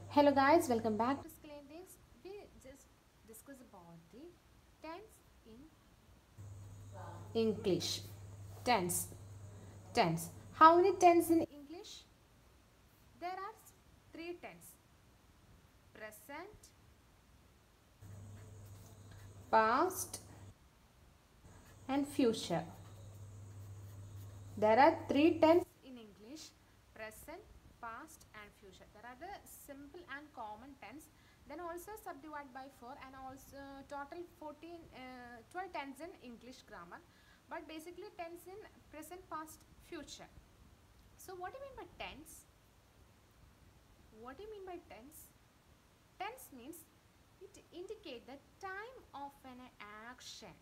Hello guys, welcome back to Skill Days. We just discuss about the tense in English. Tense. Tense. How many tense in English? There are three tense. Present, past and future. There are three tense in English: present, past and future. There are the simple and common tense, then also subdivide by 4, and also total 12 tense in English grammar, but basically tense in present, past, future. So what do you mean by tense? What do you mean by tense? Tense means it indicates the time of an action.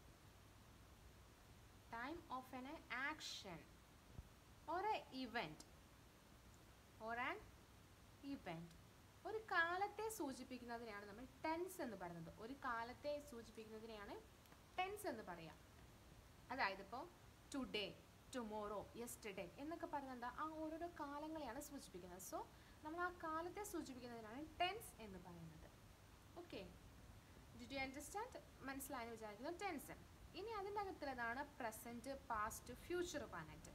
Time of an action or an event or an event. ഒരു കാലത്തെ സൂചിപ്പിക്കുന്നതിനെയാണ് നമ്മൾ tense എന്ന് പറയുന്നത്. ഒരു കാലത്തെ സൂചിപ്പിക്കുന്നതിനെയാണ് tense എന്ന് പറയാം. അതായത് ഇപ്പോൾ ടുഡേ, ടുമോറോ, യെസ്റ്റർഡേ എന്നൊക്കെ പറയുന്നത് ആ ഓരോരോ കാലങ്ങളെയാണ് സൂചിപ്പിക്കുന്നത്. സോ നമ്മൾ ആ കാലത്തെ സൂചിപ്പിക്കുന്നതിനാണ് ടെൻസ് എന്ന് പറയുന്നത്. Okay, did you understand? മനസ്സിലായെന്ന് വിചാരിക്കുന്നു ടെൻസ്. ഇനി അതിൻ്റെ അകത്തുള്ളതാണ് പ്രസൻറ്റ്, പാസ്റ്റ്, ഫ്യൂച്ചർ പറഞ്ഞിട്ട്.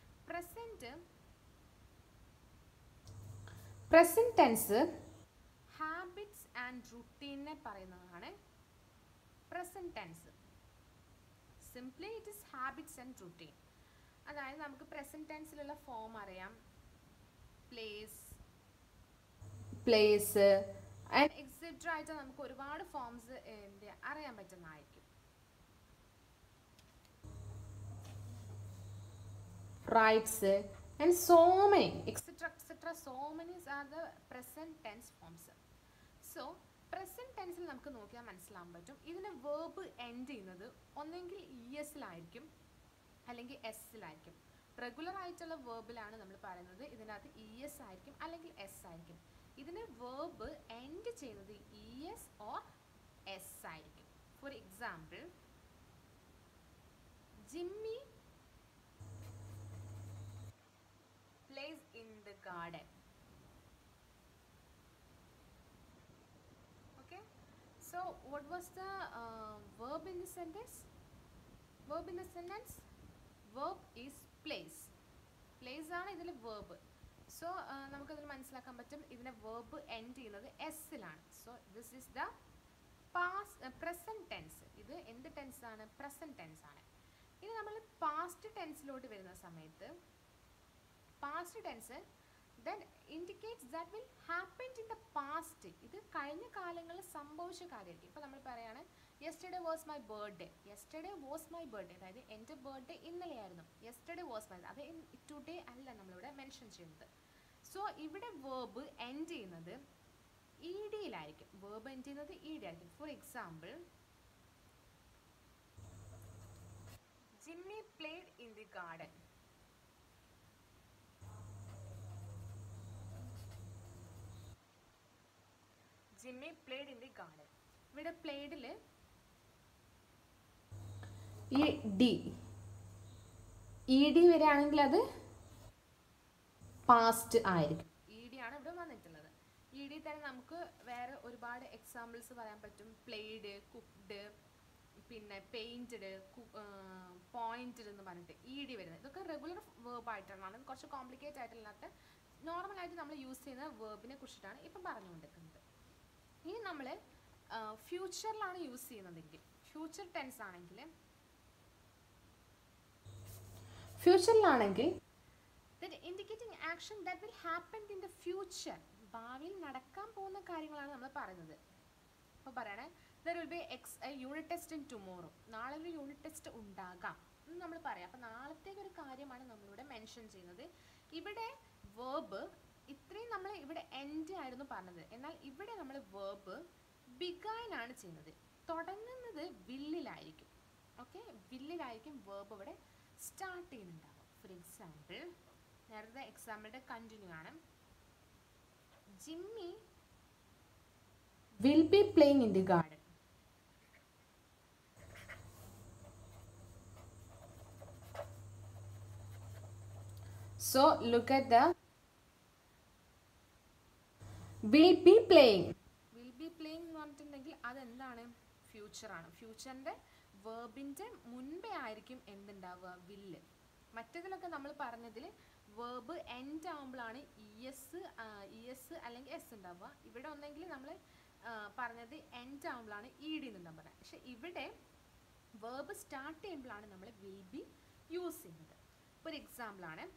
പ്രസന്റ് ടെൻസ് ഹാബിറ്റ്സ് ആൻഡ് റുട്ടീനെ പറയുന്നതാണ് present tense. Simply it is habits and routine. അതായത് നമുക്ക് പ്രസന്റ് ടെൻസിലുള്ള ഫോം അറിയാം, പ്ലേസ് ആൻഡ് എക്സെട്ര ആയിട്ട് നമുക്ക് ഒരുപാട് ഫോംസ് അറിയാൻ പറ്റുന്നതായിരിക്കും. Writes and so many etc. So many are the present tense forms. So present tense ൽ നമുക്ക് നോക്കിയാൽ മനസ്സിലാക്കാൻ പറ്റും ഇതിന് verb end ചെയ്യുന്നത് ഒന്നെങ്കിൽ esലായിരിക്കും അല്ലെങ്കിൽ sലായിരിക്കും. റെഗുലർ ആയിട്ടുള്ള വെർബിലാണ് നമ്മൾ പറയുന്നത് ഇതിനകത്ത് es ആയിരിക്കും അല്ലെങ്കിൽ s ആയിരിക്കും. ഇതിന് verb end ചെയ്യുന്നത് es or s ആയിരിക്കും. For example, Jimmy plays in the garden. Okay, so what was the verb in the sentence? Verb is plays. Plays ആണ് ഇതിൽ verb. So നമുക്കതിൽ മനസ്സിലാക്കാൻ പറ്റും ഇതിനെ verb end ചെയ്യുന്നത് s-ലാണ്. So this is the present tense. ഇത് എന്ത് ടെൻസ് ആണ്? പ്രസന്റ് ടെൻസ് ആണ്. ഇനി നമ്മൾ പാസ്റ്റ് ടെൻസിലോട്ട് വരുന്ന സമയത്ത് past tense then indicates that will happened in the past. ഇത് കഴിഞ്ഞ കാലങ്ങളിൽ സംഭവിച്ച കാര്യമായിരിക്കും. ഇപ്പോൾ നമ്മൾ പറയാണ് yesterday was my birthday. അതായത് എൻ്റെ ബർത്ത്ഡേ ഇന്നലെയായിരുന്നു. yesterday was my, അത് ടുഡേ അല്ല നമ്മളിവിടെ മെൻഷൻ ചെയ്യുന്നത്. സോ ഇവിടെ verb end ചെയ്യുന്നത് ed-യിലായിരിക്കും. verb end ചെയ്യുന്നത് ed ആയിരിക്കും. For example, Jimmy played in the garden. Jimmy played in the garden. ഇവിടെ പ്ലേഡിൽ ഈ ഡി വരികയാണെങ്കിൽ അത് പാസ്റ്റ് ആയിരിക്കും. ഇ ആണ് ഇവിടെ വന്നിട്ടുള്ളത്. ഇ ഡി തന്നെ നമുക്ക് വേറെ ഒരുപാട് എക്സാമ്പിൾസ് പറയാൻ പറ്റും. പ്ലേഡ്, കുക്ക്ഡ്, പിന്നെ പെയിന്റഡ്, പോയിന്റഡ് എന്ന് പറഞ്ഞിട്ട് ഇ ഡി വരുന്നത്. ഇതൊക്കെ റെഗുലർ വേർബ് ആയിട്ടുള്ളതാണ്. കുറച്ച് കോംപ്ലിക്കേറ്റ് ആയിട്ടില്ലാത്ത നോർമലായിട്ട് നമ്മൾ യൂസ് ചെയ്യുന്ന വേർബിനെ കുറിച്ചിട്ടാണ് ഇപ്പം പറഞ്ഞുകൊണ്ടിരിക്കുന്നത്. ഇനി നമ്മൾ ഫ്യൂച്ചറിലാണ് യൂസ് ചെയ്യുന്നതെങ്കിൽ, ഫ്യൂച്ചർ ടെൻസ് ആണെങ്കിൽ indicating action that will happen in the future. ഭാവിയിൽ നടക്കാൻ പോകുന്ന കാര്യങ്ങളാണ് നമ്മൾ പറയുന്നത്. അപ്പോൾ പറയണേ there will be unit test in tomorrow. നാളെ ഒരു യൂണിറ്റ് ടെസ്റ്റ് ഉണ്ടാകാം എന്ന് നമ്മൾ പറയാം. അപ്പോൾ നാളത്തേക്ക് ഒരു കാര്യമാണ് നമ്മളിവിടെ മെൻഷൻ ചെയ്യുന്നത്. ഇവിടെ വേർബ് ഇത്രയും നമ്മൾ ഇവിടെ എൻഡ് ആയിരുന്നു പറഞ്ഞത്. എന്നാൽ ഇവിടെ നമ്മൾ വേർബ് ബിഗൈൻ ആണ് ചെയ്യുന്നത്. തുടങ്ങുന്നത് വില്ലിലായിരിക്കും. ഓക്കെ, വില്ലിലായിരിക്കും വേർബ് ഇവിടെ സ്റ്റാർട്ട് ചെയ്യുന്നുണ്ടാവും. ഫോർ എക്സാമ്പിൾ, നേരത്തെ എക്സാമ്പിളിൻ്റെ കണ്ടിന്യൂ ആണ്. Jimmy will be playing in the garden. So look at will be playing. Will be playing എന്ന് പറഞ്ഞിട്ടുണ്ടെങ്കിൽ അതെന്താണ്? ഫ്യൂച്ചറാണ്. ഫ്യൂച്ചറിൻ്റെ വേർബിൻ്റെ മുൻപേ ആയിരിക്കും എന്തുണ്ടാവുക? വില്ല്. മറ്റേതിലൊക്കെ നമ്മൾ പറഞ്ഞതിൽ വേർബ് എൻഡ് ആകുമ്പോഴാണ് ഇ എസ് അല്ലെങ്കിൽ എസ് ഉണ്ടാവുക. ഇവിടെ ഒന്നെങ്കിൽ നമ്മൾ പറഞ്ഞത് എൻഡ് ആകുമ്പോഴാണ് ഇ ഡി എന്നുണ്ടാകുക പറഞ്ഞത്. പക്ഷെ ഇവിടെ വേർബ് സ്റ്റാർട്ട് ചെയ്യുമ്പോഴാണ് നമ്മൾ വിൽ ബി യൂസ് ചെയ്യുന്നത്. ഇപ്പോൾ ഒരു എക്സാമ്പിളാണ്,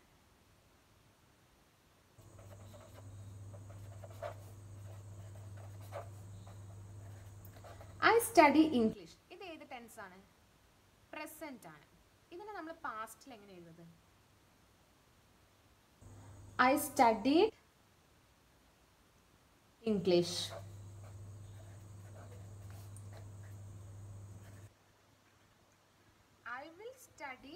ഐ സ്റ്റഡി ഇംഗ്ലീഷ്. ഇത് ഏത് ടെൻസ് ആണ്? പ്രസന്റ് ആണ്. ഇതിനെ നമ്മൾ പാസ്റ്റിൽ എങ്ങനെ എഴുതുന്നത്? I studied English. I will study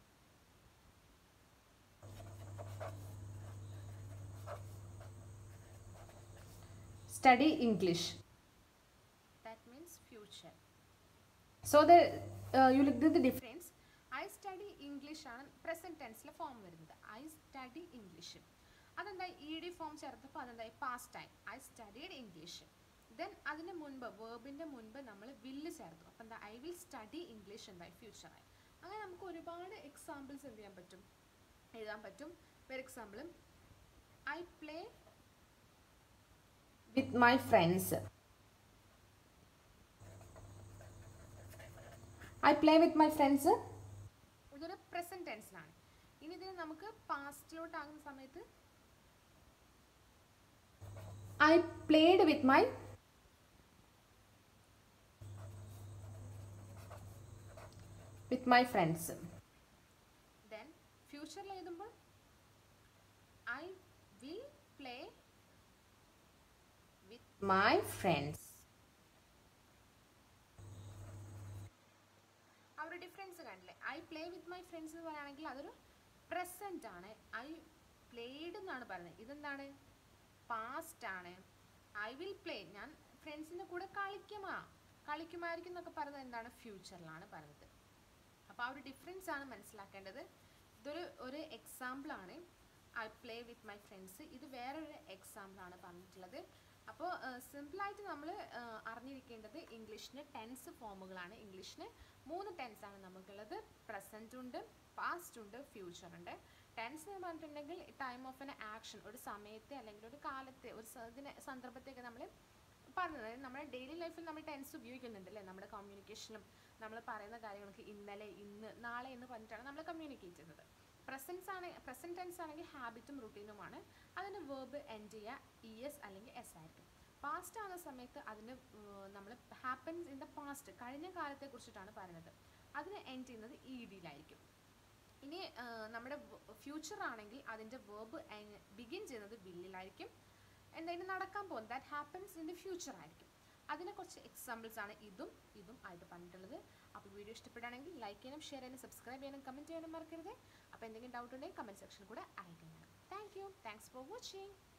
English. That means future. So you look at the difference. I study English ആണ് പ്രസന്റ് ടെൻസിലെ ഫോം വരുന്നത്. I study English. അതെന്തായി? ഇ ഡി ഫോം ചേർത്തപ്പോൾ അതെന്തായി? Past time. I studied English. Then അതിന് മുൻപ് വേർബിൻ്റെ മുൻപ് നമ്മൾ വില്ല് ചേർത്തു. അപ്പം എന്താ? ഐ വിൽ സ്റ്റഡി ഇംഗ്ലീഷ് എന്തായി? ഫ്യൂച്ചറായി. അങ്ങനെ നമുക്ക് ഒരുപാട് എക്സാമ്പിൾസ് എന്ത് ചെയ്യാൻ പറ്റും? എഴുതാൻ പറ്റും. For example, I play with my friends. I play with my friends ഇതൊരു പ്രസന്റ് ടെൻസിലാണ്. ഇനി ഇതിന് നമുക്ക് പാസ്റ്റിലോട്ടാകുന്ന സമയത്ത് I played with my friends. Then ഫ്യൂച്ചറിൽ എഴുതുമ്പോൾ I will play with my friends. ആ ഒരു ഡിഫറൻസ് കണ്ടില്ലേ? I play with my friends എന്ന് പറയുകയാണെങ്കിൽ അതൊരു പ്രസന്റ് ആണ്. ഐ പ്ലേഡ് എന്നാണ് പറയുന്നത്. ഇതെന്താണ്? പാസ്റ്റ് ആണ്. ഐ വിൽ പ്ലേ, ഞാൻ ഫ്രണ്ട്സിൻ്റെ കൂടെ കളിക്കുമായിരിക്കും എന്നൊക്കെ പറയുന്നത് എന്താണ്? ഫ്യൂച്ചറിലാണ് പറയുന്നത്. അപ്പോൾ ആ ഒരു ഡിഫറൻസ് ആണ് മനസ്സിലാക്കേണ്ടത്. ഇതൊരു എക്സാമ്പിളാണ്. I play with my friends. ഇത് വേറൊരു എക്സാമ്പിളാണ് പറഞ്ഞിട്ടുള്ളത്. അപ്പോൾ സിമ്പിളായിട്ട് നമ്മൾ അറിഞ്ഞിരിക്കേണ്ടത് ഇംഗ്ലീഷിന് ടെൻസ് ഫോമുകളാണ്. ഇംഗ്ലീഷിന് 3 ടെൻസാണ് നമുക്കുള്ളത്. പ്രസൻറ്റ് ഉണ്ട്, പാസ്റ്റ് ഉണ്ട്, ഫ്യൂച്ചർ ഉണ്ട്. ടെൻസ് എന്ന് പറഞ്ഞിട്ടുണ്ടെങ്കിൽ ടൈം ഓഫ് എൻ ആക്ഷൻ, ഒരു സമയത്തെ അല്ലെങ്കിൽ ഒരു കാലത്തെ ഒരു സന്ദർഭത്തെയൊക്കെ നമ്മൾ പറഞ്ഞത്. നമ്മുടെ ഡെയിലി ലൈഫിൽ നമ്മൾ ടെൻസ് ഉപയോഗിക്കുന്നുണ്ട് അല്ലേ? നമ്മുടെ കമ്മ്യൂണിക്കേഷനും നമ്മൾ പറയുന്ന കാര്യങ്ങൾക്ക് ഇന്നലെ, ഇന്ന്, നാളെ എന്ന് പറഞ്ഞിട്ടാണ് നമ്മൾ കമ്മ്യൂണിക്കേറ്റ് ചെയ്യുന്നത്. പ്രസന്റ് ടെൻസ് ആണെങ്കിൽ ഹാബിറ്റും റുട്ടീനുമാണ്. അതിന് വേർബ് എൻഡ് ചെയ്യുക ഇ എസ് അല്ലെങ്കിൽ എസ് ആയിരിക്കും. പാസ്റ്റ് ആകുന്ന സമയത്ത് അതിന് നമ്മൾ ഹാപ്പൻസ് ഇൻ ദ പാസ്റ്റ്, കഴിഞ്ഞ കാലത്തെ കുറിച്ചിട്ടാണ് പറയുന്നത്. അതിന് എൻഡ് ചെയ്യുന്നത് ഇ ഡിയിലായിരിക്കും. ഇനി നമ്മുടെ ഫ്യൂച്ചർ ആണെങ്കിൽ അതിൻ്റെ വേർബ് ബിഗിൻ ചെയ്യുന്നത് വില്ലിലായിരിക്കും. എന്തായാലും നടക്കാൻ പോകുന്നത് that happens in the future ആയിരിക്കും. അതിനെ കുറച്ച് എക്സാമ്പിൾസ് ആണ് ഇതും ആയിട്ട് പറഞ്ഞിട്ടുള്ളത്. അപ്പോൾ വീഡിയോ ഇഷ്ടപ്പെടുകയാണെങ്കിൽ ലൈക്ക് ചെയ്യാനും ഷെയർ ചെയ്യാനും സബ്സ്ക്രൈബ് ചെയ്യാനും കമൻറ്റ് ചെയ്യാനും മറക്കരുത്. അപ്പോൾ എന്തെങ്കിലും ഡൗട്ട് ഉണ്ടെങ്കിൽ കമൻറ്റ് സെക്ഷനിൽ കൂടെ അയക്കുന്നതാണ്. Thanks for watching.